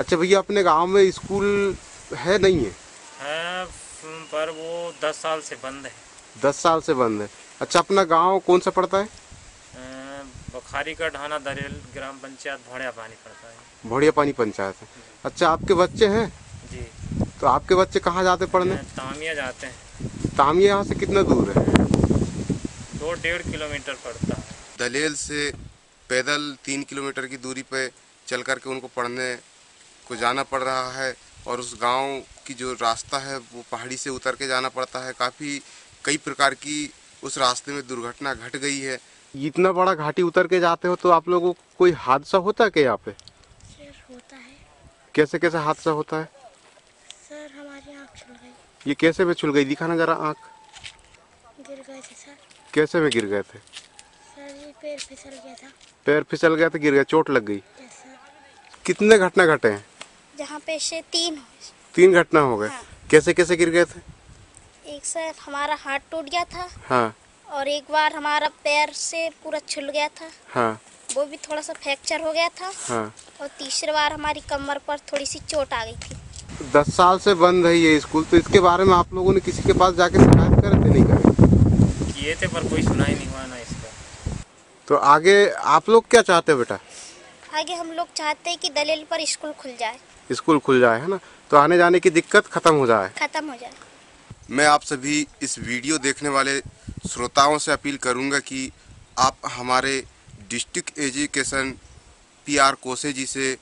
अच्छा भैया, अपने गांव में स्कूल है नहीं है? है, पर वो 10 साल से बंद है। 10 साल से बंद है। अच्छा, अपना गांव कौन सा पड़ता है? बुखारी का ढाना दरेल ग्राम पंचायत भोड़िया पानी पड़ता है। भोड़िया पानी पंचायत है। अच्छा, आपके बच्चे हैं? जी। तो आपके बच्चे कहाँ जाते पढ़ने? तामिया जाते हैं। तामिया यहाँ से कितना दूर है? 2-1.5 किलोमीटर पड़ता है। दलेल से पैदल 3 किलोमीटर की दूरी पे चल करके उनको पढ़ने को जाना पड़ रहा है। और उस गांव की जो रास्ता है वो पहाड़ी से उतर के जाना पड़ता है। कई प्रकार की उस रास्ते में दुर्घटना घट गई है। इतना बड़ा घाटी उतर के जाते हो तो आप लोगों को कोई हादसा होता है क्या यहाँ पे? सर होता है। कैसे कैसे हादसा होता है? सर हमारी आँख छुल गई। ये कैसे में छुल गई? दिखाना जरा आँख। गिर गए थे सर। कैसे में गिर गए थे? सर ये पैर फिसल गया था। पैर फिसल गया तो गिर गया, चोट लग गई? Yes sir. कितने घटना घटे हैं? जहाँ पे से 3 हुए। 3 घटना हो गए। हाँ। कैसे कैसे गिर गए थे? एक सर हमारा हाथ टूट गया था। हाँ और एक बार हमारा पैर से पूरा छुल गया था। हाँ वो भी थोड़ा सा फ्रैक्चर हो गया था। हाँ। और तीसरी बार हमारी कमर पर थोड़ी सी चोट आ गई थी। 10 साल से बंद है ये स्कूल, तो इसके बारे में आप लोगों ने किसी के पास जाके शिकायत करे थे? नहीं करे? किए थे पर कोई सुनाई नहीं हुआ ना इसका। तो आगे आप लोग क्या चाहते हो बेटा? आगे हम लोग चाहते हैं कि दलेल पर स्कूल खुल जाए। स्कूल खुल जाए, है ना, तो आने जाने की दिक्कत खत्म हो जाए। खत्म हो जाए। मैं आप सभी इस वीडियो देखने वाले श्रोताओं से अपील करूंगा कि आप हमारे डिस्ट्रिक्ट एजुकेशन PR कोसे जी से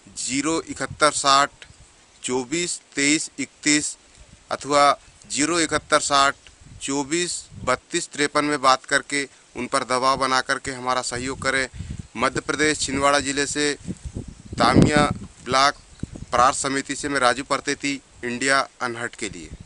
07160 24 23 31 अथवा 07160 24 32 53 में बात करके उन पर दबाव बना करके हमारा सहयोग करें। मध्य प्रदेश छिंदवाड़ा जिले से तामिया ब्लॉक प्रार्थ समिति से मैं राजू परतेती, इंडिया अनहट के लिए।